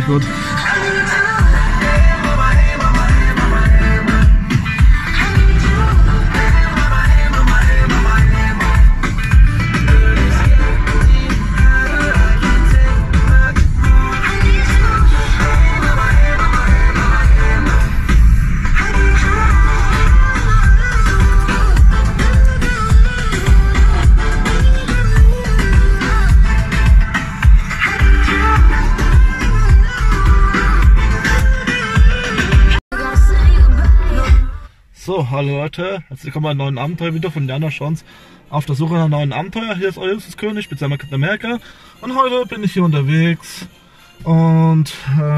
gut. So, hallo Leute, herzlich willkommen bei einem neuen Abenteuer wieder von Indiana Jones auf der Suche nach einem neuen Abenteuer. Hier ist euer König, speziell Captain America, und heute bin ich hier unterwegs und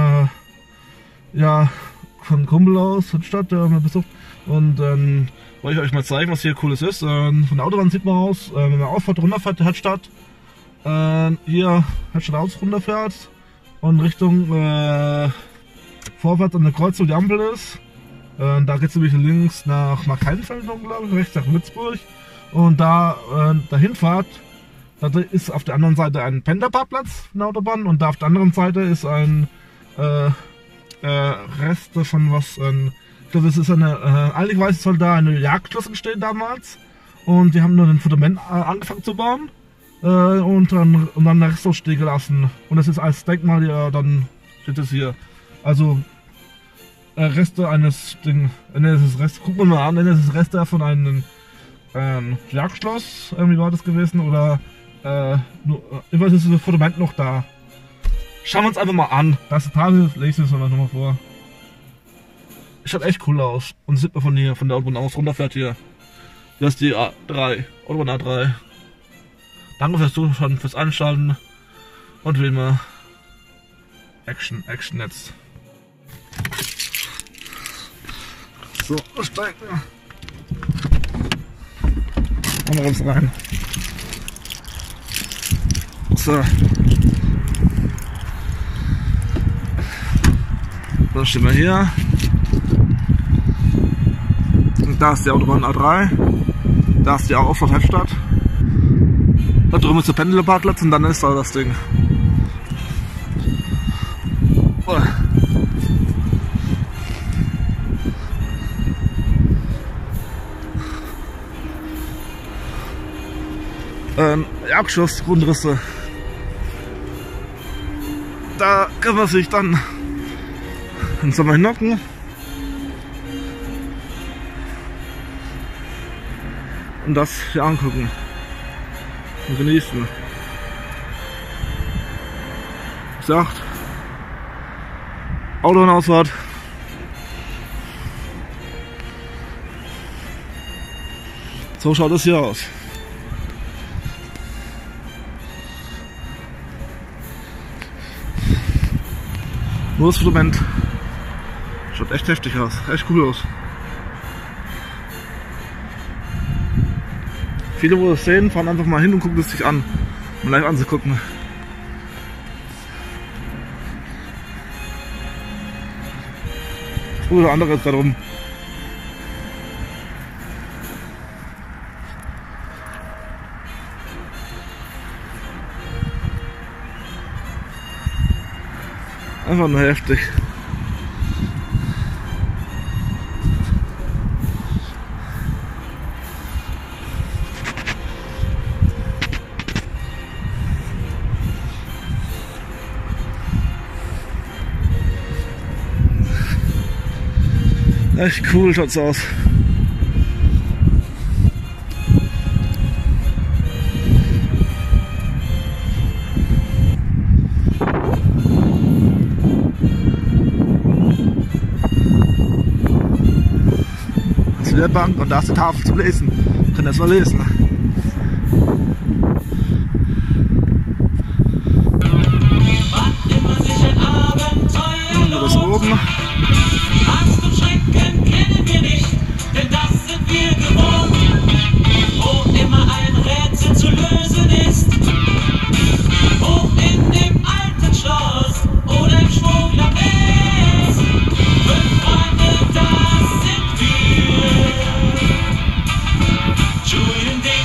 ja, von Kumpel aus, von Stadt, der mir besucht, und dann wollte ich euch mal zeigen, was hier Cooles ist. Von der Autobahn sieht man aus, wenn man auffährt, runterfährt, die Headstadt, hier Headstadt aus runterfährt und Richtung vorwärts an der Kreuzung, wo die Ampel ist. Da geht es nämlich links nach Markeinfeld, glaube ich, rechts nach Würzburg. Und da dahin fahrt, da ist auf der anderen Seite ein Pendlerparkplatz von der Autobahn, und da auf der anderen Seite ist ein Reste von was. Ich glaube, das ist eigentlich weiß ich, soll da eine Jagdschloss entstehen damals. Und die haben nur den Fundament angefangen zu bauen und dann den Rest so stehen gelassen. Und das ist als Denkmal, ja, dann steht es hier. Also Reste eines gucken wir mal an, das ist Reste von einem Jagdschloss, irgendwie war das gewesen, oder immer ist das Fundament noch da. Schauen wir uns einfach mal an. Das Tage lese ich es nochmal vor. Schaut echt cool aus. Und sieht man von hier, von der Autobahn aus, runterfährt hier. Das ist die A3, Autobahn A3. Danke fürs Zuschauen, fürs Einschalten. Und wie immer, Action jetzt. So, steigen wir. Und uns rein. So. Da stehen wir hier. Und da ist die Autobahn A3. Da ist die Auffahrt Headstadt. Da drüben ist der Pendlerparkplatz und dann ist da das Ding. Oh. Jagdschloss, Grundrisse. Da kann man sich dann im Sommer hinhocken. Und das hier angucken. Und genießen. Wie gesagt, Autobahnausfahrt. So schaut es hier aus. Nur das Fundament. Schaut echt heftig aus, echt cool aus. Viele, wo das sehen, fahren einfach mal hin und gucken es sich an, um live anzugucken. Oder andere ist da drum. Einfach nur heftig. Echt cool schaut's aus. Der Bank, und da ist die Tafel zum Lesen. Ich kann das mal lesen. Das oben. Angst und Schrecken kennen wir nicht, denn das sind wir gewohnt. Wo immer ein Rätsel zu lösen ist, hoch in dem alten Schloss oder im Schmugglernetz. 5 Freunde, das sind wir. Julian,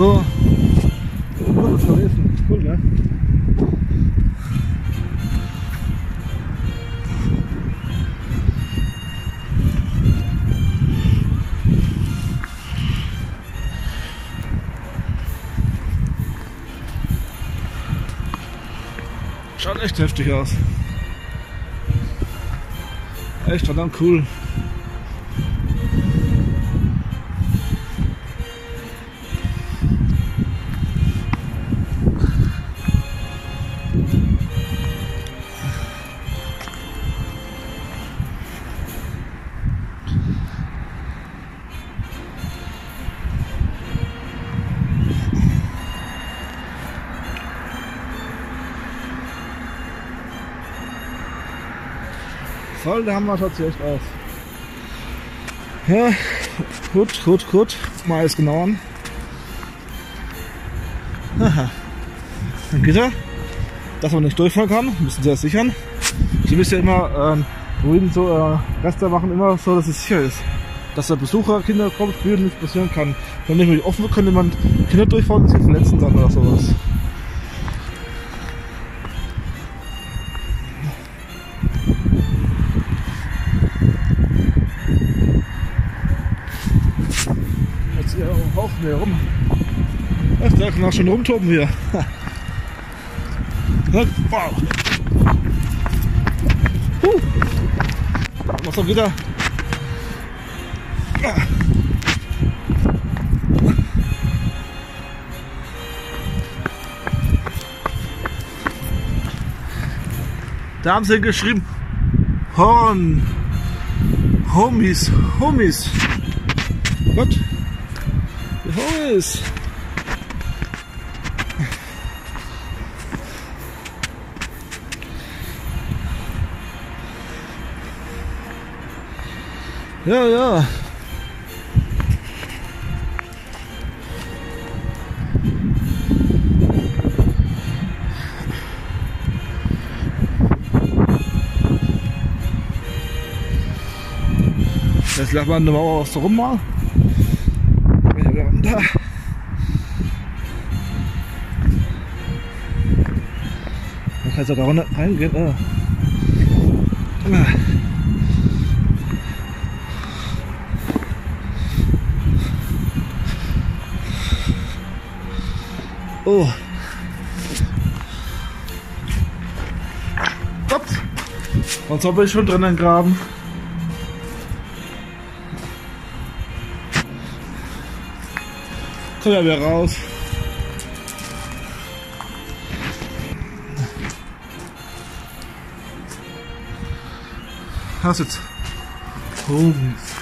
So. Gut, das verlesen. Cool, ne? Schaut echt heftig aus. Echt verdammt cool. Voll, der Hammer schaut sich echt aus. Ja, gut. Mal alles genau an. Aha. Dann geht er. Dass man nicht durchfahren kann, müssen sie das sichern. Sie müssen ja immer, Rester machen immer so, dass es sicher ist. Dass der Besucher, Kinder kommen, spielen, nichts passieren kann. Wenn nicht offen wird, könnte man Kinder durchfahren und sich verletzen dann oder sowas. Haufen hier rum. Da kann auch schon rumtoben hier. Wow. Was noch wieder? Da haben sie geschrieben Homies. What? Homies. Ja. Jetzt lassen wir eine Mauer aus der rum mal. Da. Man kann sogar reingehen. Oh. Ups. Und so bin ich schon drinnen graben. Kommt ja wieder raus. Was jetzt? Homies.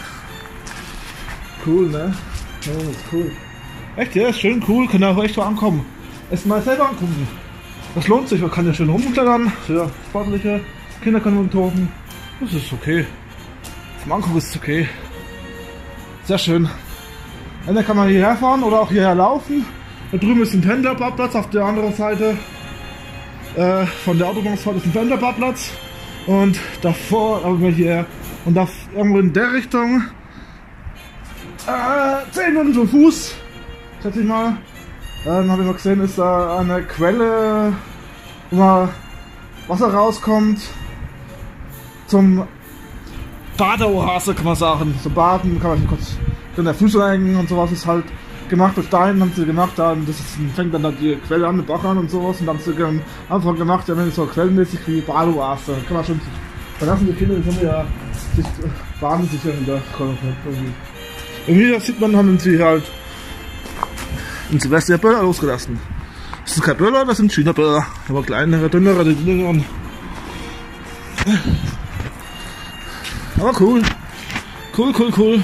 Cool, ne? Homies, cool. Echt, ja, ist schön cool, kann auch echt so ankommen. Erst mal selber angucken. Das lohnt sich, man kann ja schön rumklettern. Für sportliche Kinder können wir toben. Das ist okay. Zum Angucken ist es okay. Sehr schön. Dann kann man hierher fahren oder auch hierher laufen. Da drüben ist ein Pendlerparkplatz, auf der anderen Seite von der Autobahnfahrt ist ein Pendlerparkplatz. Und davor, aber hier, und da irgendwo in der Richtung 10 Minuten zu Fuß, schätze ich mal. Dann habe ich mal gesehen, ist da eine Quelle, wo mal Wasser rauskommt. Zum Badeoase kann man sagen. Zum Baden kann man sich kurz in der Füße hängen und sowas ist halt gemacht. Durch Stein haben sie gemacht, dann fängt dann da die Quelle an, den Bach an und sowas. Und dann haben sie einfach gemacht, ja, wenn es so quellenmäßig wie Badeoase, kann man schon verlassen. Die Kinder, die sind ja sich baden sicher in der Konferenz. Irgendwie das sieht man, haben sie halt in Silvester Böller losgelassen. Das sind keine Böller, das sind China-Böller. Aber kleinere, dünnere, die dünneren. Aber cool. Cool.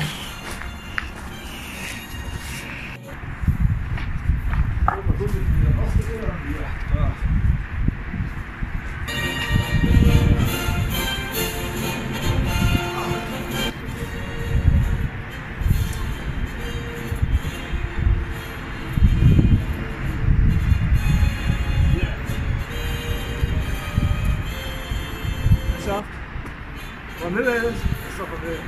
Vanille ist doch Vanille.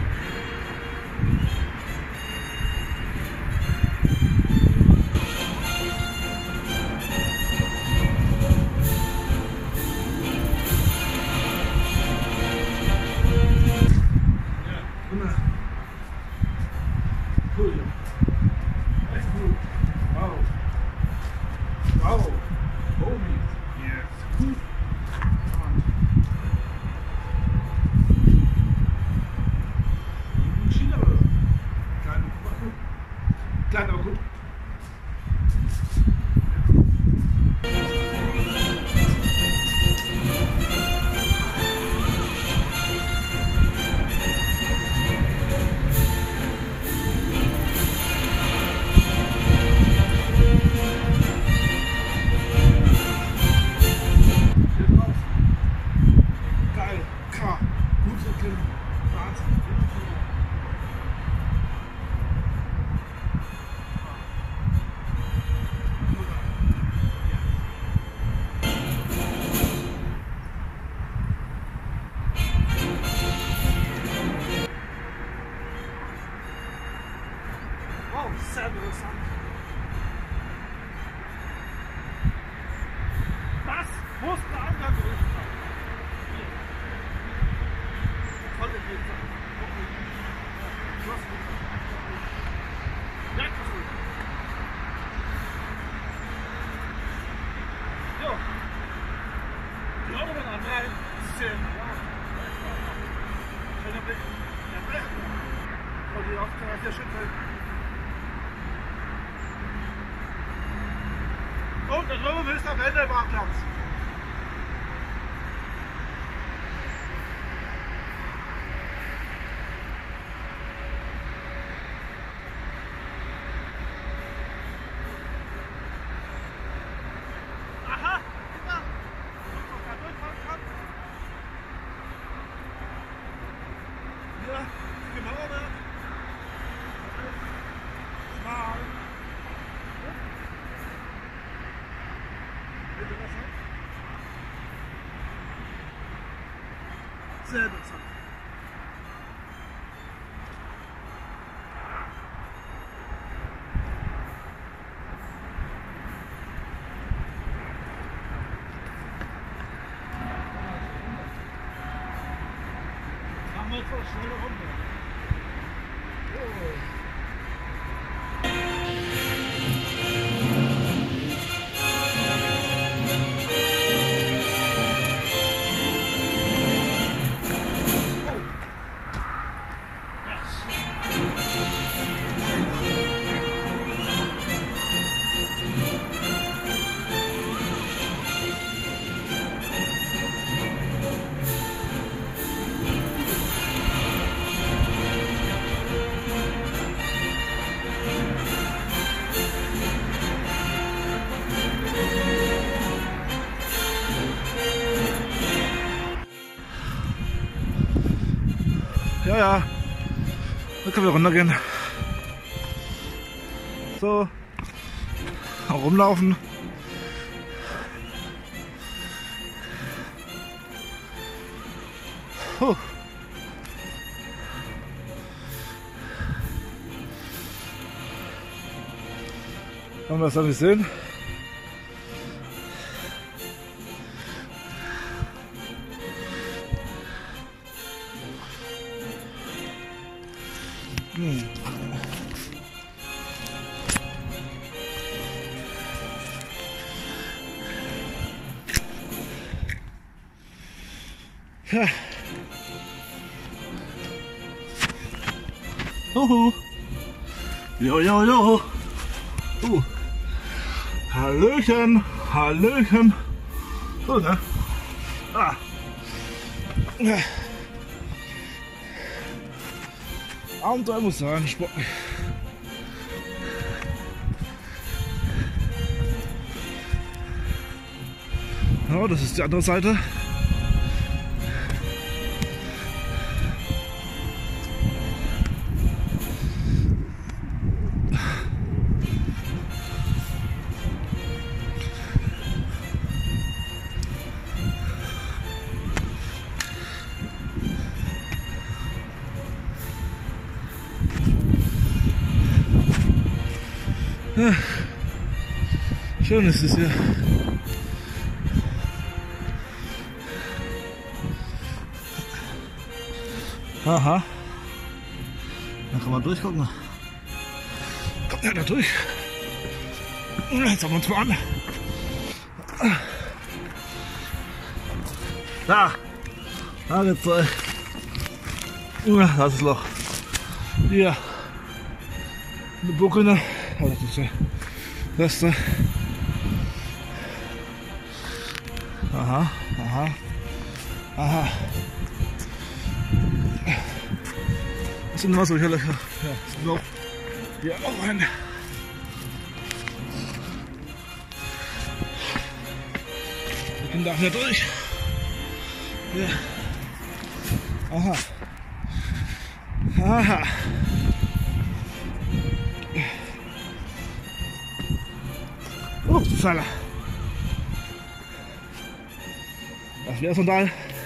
Ja, oder dann rein. Schön. Schöner Blick. Und die Aufgabe ist ja schön. Und da drüben ist der Wendelparkplatz. Aha, guck mal. Ob man da durchfahren kann. Hier, genau da. Schmal. Sehr interessant. Machen wir jetzt mal schnell runter. Oh. Ja, ja. Dann können wir runtergehen. So. Auch rumlaufen. Puh. Haben wir das noch nicht sehen? Ja. Huhu. Jo, jo, jo. Hallöchen, Hallöchen. So, ne? Ah. Abenteuer muss sein, sportlich. Ja, das ist die andere Seite. Ja, schön ist es hier. Aha. Dann kann man durchgucken. Kommt ja da durch. Jetzt haben wir uns mal an. Da. Da geht's durch. Das ist das Loch. Hier. Eine Buckel. Das ist der Reste. Aha, aha, aha. Das sind immer solche Löcher. Ja, das sind auch hier auch rein. Wir können da hier durch. Ja. Aha. Aha. Upsala. Das wäre Sandal.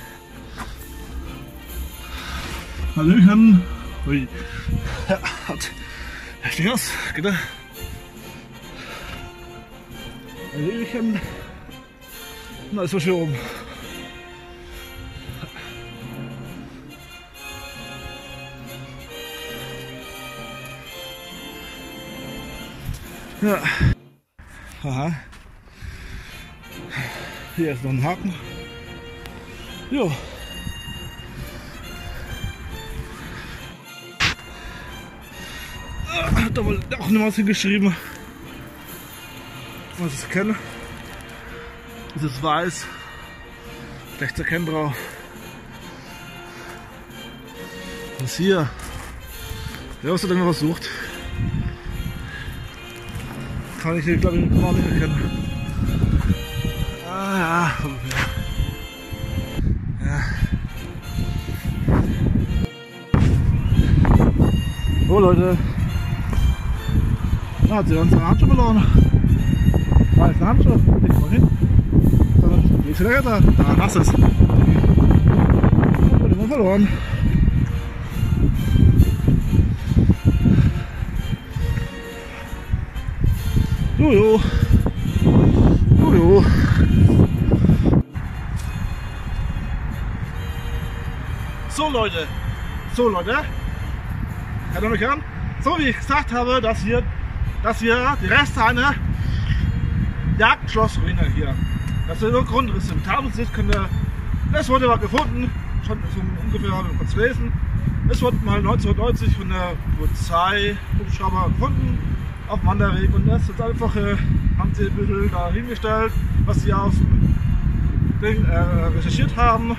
Hallöchen. Ui. Ja, hat heftig aus, geht er? Hallöchen. Na, ist so schön oben. Ja. Aha. Hier ist noch ein Haken. Jo. Da wurde auch noch was hingeschrieben. Was ich erkenne. Es ist weiß. Schlecht zu erkennen drauf. Was ist hier? Wer was denn was sucht? Kann ich hier, glaube ich, gar nicht erkennen. Ah ja, ungefähr. Ja. So Leute. Da hat sie unsere Handschuhe verloren. Da ist eine Handschuhe. Leg mal hin. Wie ist der da? Da, nass ist. Wird immer verloren. Jojo. Jojo. So Leute. Hört ihr mich an? So wie ich gesagt habe, dass hier die Reste einer Jagdschlossruine hier. Das ist nur Grundrisse. Im Tafelsicht könnt ihr, das wurde mal gefunden, schon so ungefähr kurz lesen. Es wurde mal 1990 von der Polizei-Hubschrauber gefunden auf dem Wanderweg und das ist einfach, haben sie ein bisschen da hingestellt, was sie aus dem Ding recherchiert haben,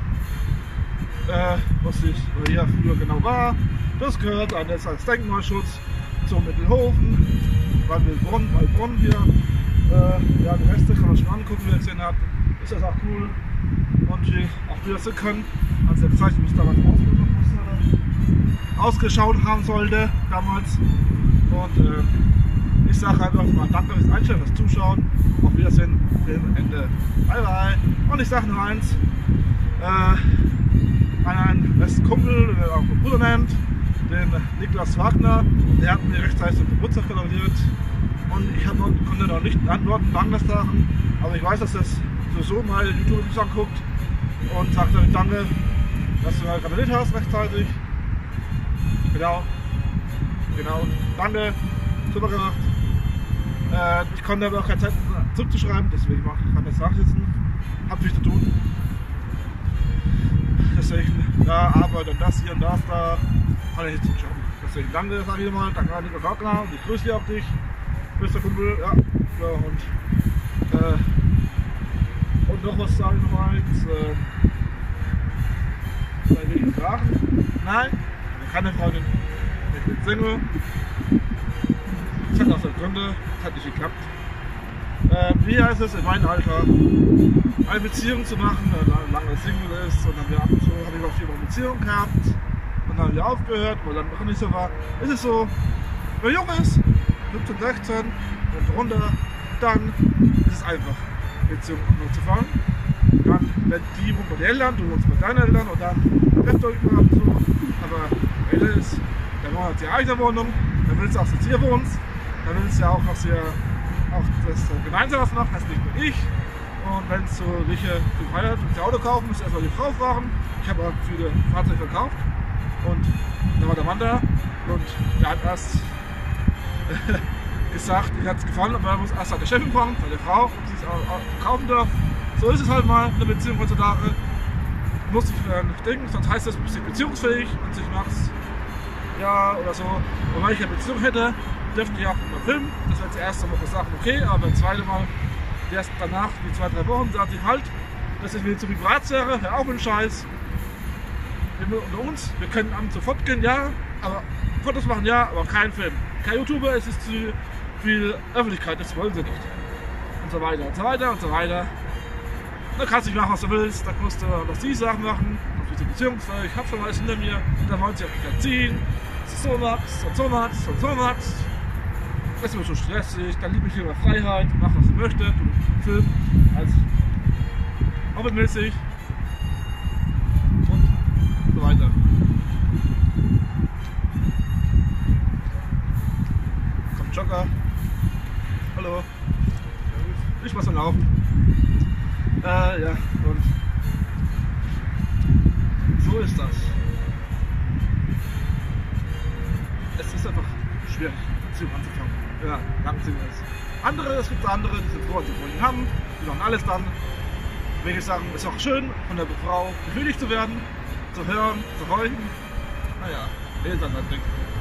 was hier früher genau war. Das gehört als Denkmalschutz zum Mittelhofen, Waldbronn hier. Ja, die Reste kann man schon angucken, wie ihr gesehen habt. Ist das auch cool. Und auch wieder sehen können, als der gezeigt, wie es damals ausgeschaut haben sollte damals. Und ich sage einfach mal danke fürs Einstellen, fürs Zuschauen. Auf Wiedersehen, Film Ende. Bye bye. Und ich sage nur eins. Einen besten Kumpel, der auch Bruder nennt, den Niklas Wagner, der hat mir rechtzeitig zum Geburtstag gratuliert. Und ich konnte noch nicht antworten, Sachen, aber ich weiß, dass das so meine YouTube-Videos anguckt und sagt dann danke, dass du mal gratuliert hast rechtzeitig. Genau, danke, super gemacht. Ich konnte aber auch keine Zeit zurückzuschreiben, deswegen kann ich das nachsitzen, hab viel zu tun. Deswegen, ja, Arbeit und das hier und das da, kann ich nicht zuschauen. Deswegen danke, sag ich mal, danke an Niklas Wagner und ich grüße dich auf dich. Bester Kumpel, ja, und noch was sagen noch eins, bei wenigen Fragen, nein, keine Freundin, ich bin Single, das hat auch seine Gründe, das hat nicht geklappt. Wie heißt es in meinem Alter, eine Beziehung zu machen, wenn man lange Single ist und dann wieder ab und zu habe ich auch 4 Wochen Beziehung gehabt und dann habe ich aufgehört, weil dann noch nicht so war, ist es so, wer jung ist, 15, 16 und runter, dann ist es einfach, Beziehung zu fahren. Dann, wenn die wohnt bei den Eltern, du wohnst bei deinen Eltern und dann trefft euch mal so. Aber älter ist, dann wohnt sie eigene Wohnung, dann willst du auch, dass ihr wohnt, dann willst du ja auch, dass ihr auch das gemeinsam was macht, das nicht nur ich. Und wenn es so welche Freiheit und Auto kaufen, müsst ihr erstmal die Frau fragen. Ich habe auch viele Fahrzeuge verkauft und da war der Mann da und der hat erst gesagt, ihm hat es gefallen, aber er muss erst der Chefin fragen, bei der Frau, ob sie es auch kaufen darf. So ist es halt mal in der Beziehung heutzutage. Du musst dich denken, sonst heißt das, du bist nicht beziehungsfähig und ich mach's ja oder so. Und wenn ich eine Beziehung hätte, dürfte ich auch mal filmen. Das wäre jetzt die erste Woche sagen, okay, aber beim zweiten Mal, erst danach, die 2, 3 Wochen, sagt ich halt, das ist mir zu viel Privatsphäre, hör auf mit Scheiß. Wir unter uns, wir können abends sofort gehen, ja, aber Fotos machen, ja, aber kein Film. Kein YouTuber, es ist zu viel Öffentlichkeit, das wollen sie nicht. Und so weiter und so weiter und so weiter. Da kannst du nicht machen, was du willst, da musst du noch die Sachen machen, noch diese Beziehungsfähig, ich hab schon alles hinter mir, da wollen sie auch nicht erziehen, dass du so machst und so machst und so machst. Das ist immer so stressig, dann liebe ich lieber Freiheit, mach was du möchtest, du Film als hobbymäßig und so weiter. Kommt Jogger. Hallo. Ich muss mal laufen. Ja, und so ist das. Es ist einfach schwierig, Beziehung anzufangen. Ja, lang Beziehung ist. Es gibt andere, die sind froh, die Freunde haben, die machen alles dann. will ich sagen, ist auch schön von der Frau befriedigt zu werden, zu hören, zu horchen. Naja, jeder sein Ding.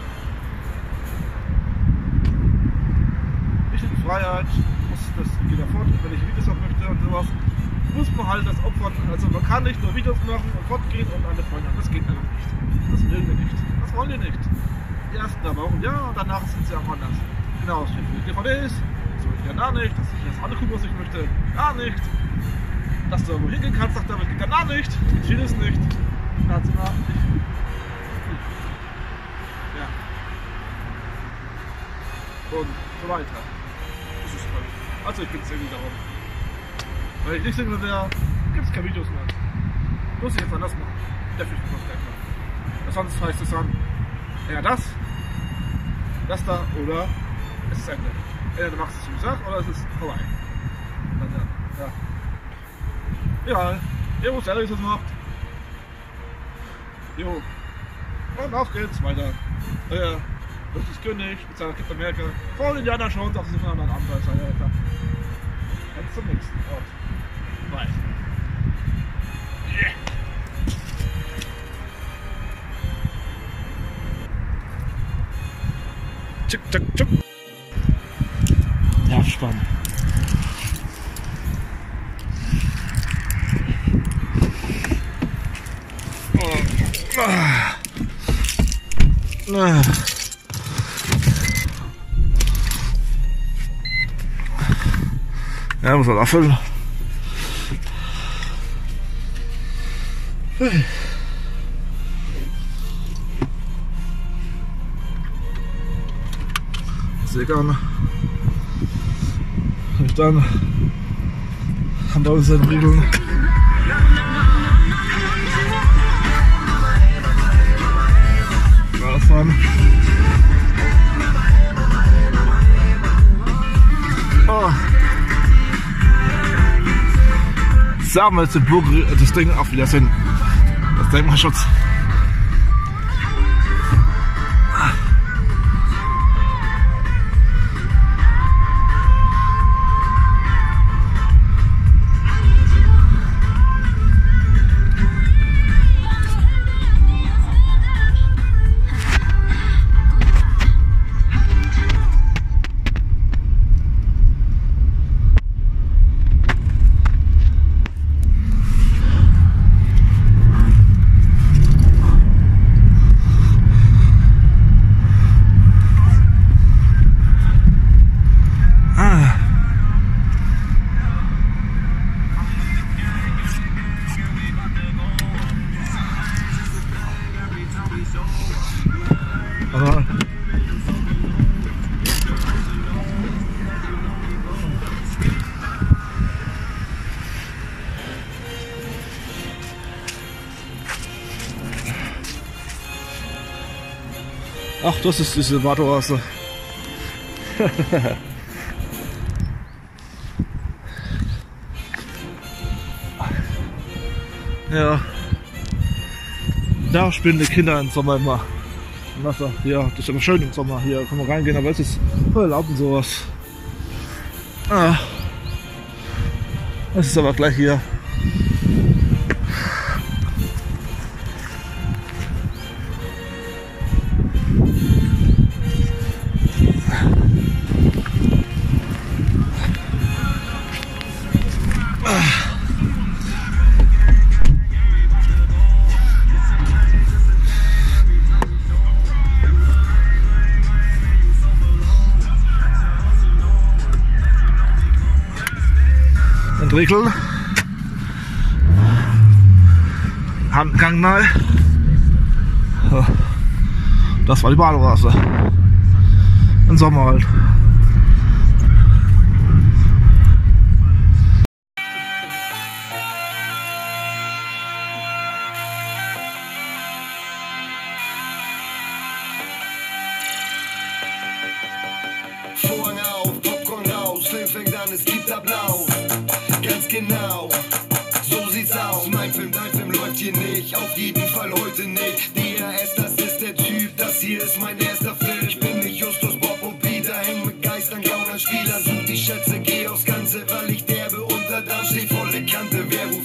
Ich in Freiheit, muss das jeder fort, wenn ich Videos auch möchte und sowas. Muss man halt das opfern. Also man kann nicht nur Videos machen und fortgehen und eine Freundin haben. Das geht einfach nicht. Das mögen wir nicht. Das wollen wir nicht. Die ersten aber auch ein Jahr und danach sind sie auch anders. Genau, es steht für die DVDs. Das will ich ja gar nicht. Dass ich das angucken, was ich möchte. Gar nicht. Dass du irgendwo hingehen kannst, sagt damit geht gar nicht. Geht vieles nicht. Ganz immer. Ja. Und so weiter. Das ist toll. Also ich bin Single darum. Weil ich nicht Single wäre, gibt es keine Videos mehr. Muss ich jetzt anders machen. Definitiv was gleich machen. Sonst heißt es dann, ja das da oder es ist Ende. Entweder du machst es wie gesagt oder es ist vorbei. Dann, ja. Ja, ihr wisst ehrlich, was es macht. Jo. Und auf geht's weiter. Ja. Das ist König, mit seiner Kind Amerika. Vor Indiana Jones auf einem anderen Abenteuer. Ja, klar. Jetzt zum nächsten Ort. Bye. Yeah. Tschick, tschick, tschick. Ja, spannend. Ja, muss man abfüllen. Sehr gerne. Und dann haben wir unsere Regeln. Rausfahren. Oh. Sagen wir jetzt den Burg, das Ding auf Wiedersehen. Das Denkmalschutz. Ach, das ist diese Warterasse. Ja. Da spielen die Kinder im Sommer immer im Wasser. Ja, das ist immer schön im Sommer. Hier kann man reingehen, aber es ist voll erlaubt und sowas. Ah. Das ist aber gleich hier. Regeln. Handgang nahe. Das war die Badewasser. Im Sommer halt. Vorhang auf, Popcorn raus, Film fängt an, es gibt Applaus. Ganz genau, so sieht's aus. Mein Film, dein Film läuft hier nicht, auf jeden Fall heute nicht. DRS, das ist der Typ, das hier ist mein erster Film. Ich bin nicht Justus, Bob und Peter, häng mit Geistern, Gaunern, Spielern. Such die Schätze, geh aufs Ganze, weil ich derbe und da steh volle Kante. Wer ruft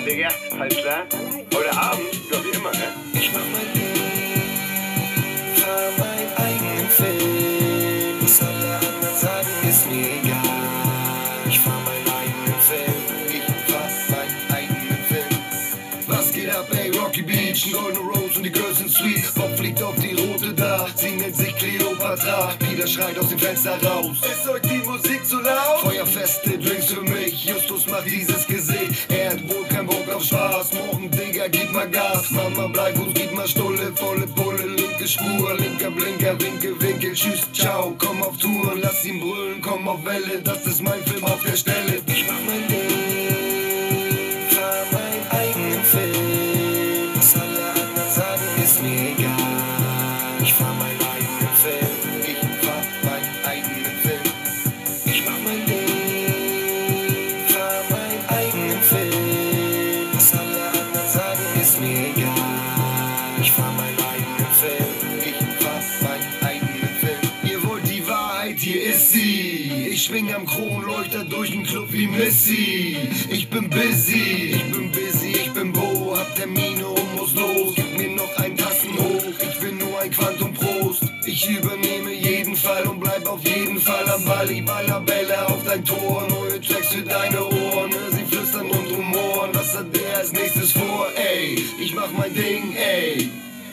Digga, alles klar? Heute Abend, doch wie immer, ne? Ich mach mein Ding, fahr meinen eigenen Film. Was alle anderen sagen, ist mir egal. Ich fahr meinen eigenen Film, ich fahr meinen eigenen Film. Was geht ab, ey, Rocky Beach, Golden Rose und die Girls sind sweet. Bob fliegt auf die rote da, sie nennt sich Cleopatra. Peter schreit aus dem Fenster raus, ist euch die Musik zu laut? Feuerfeste Drinks für mich, Justus macht dieses Gesicht. Er hat wohl keinen Bock auf Spaß, morgen Digga, gib mal Gas. Mama bleib gut, gib mal Stulle, volle Pulle, linke Spur, linker Blinker, winke, winkel, tschüss, ciao. Komm auf Touren, lass ihn brüllen, komm auf Welle, das ist mein Film auf der Stelle. Ich mach mein Ding, fahr meinen eigenen Film. Was alle anderen sagen, ist mir egal. Ich fahr meinen eigenen Film, ich fahr meinen eigenen Film. Ich mach mein Ding, fahr meinen eigenen Film. Was alle anderen sagen, ist mir egal. Ich fahr meinen eigenen Film, ich fahr meinen eigenen Film. Ihr wollt die Wahrheit, hier ist sie. Ich schwing am Kronleuchter durch den Club wie Missy. Ich bin busy, ich bin Bo, hab Termine und muss los. Gib mir noch einen Tassen hoch, ich bin nur ein Quantum Prost. Ich übernehme jeden Fall und bleib auf jeden Fall am Ball. Ich baller Bälle auf dein Tor, neue Tracks für deine Ohren. Sie flüstern und rumoren, was hat der als nächstes vor? Ey, ich mach mein Ding, ey.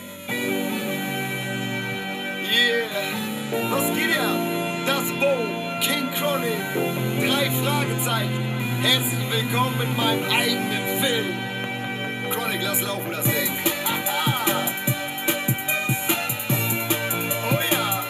Yeah, was geht ab? Das Bo, King Chronic, 3 Fragezeichen. Herzlich willkommen in meinem eigenen Film. Chronic, lass laufen das Ding. Oh ja.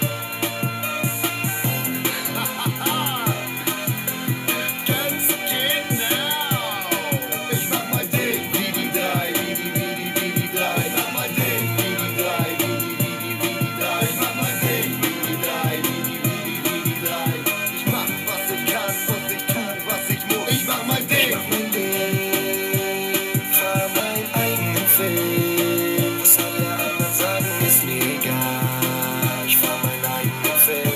Ganz genau. Ich mach mein Ding, wie die 3, wie die 3. Ich mach mein Ding, wie die 3, wie die 3. Ich mach mein Ding, wie die 3, wie die 3. Ich mach, was ich kann und ich tu, was ich muss. Ich mach mein Ding. Ich mach mein Ding, fahr meinen eigenen Film. Was alle anderen sagen, ist mir egal. Ich fahr meinen eigenen Film.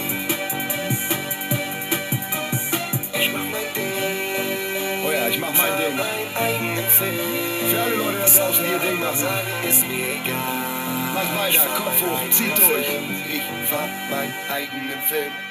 Ich mach mein Ding. Oh ja, ich mach mein Ding. Meinen eigenen Film. Für alle Leute da draußen, die ihr Ding machen, sagen, ist mir egal. Macht weiter, Kopf hoch, zieht durch. Ich fahr meinen eigenen Film.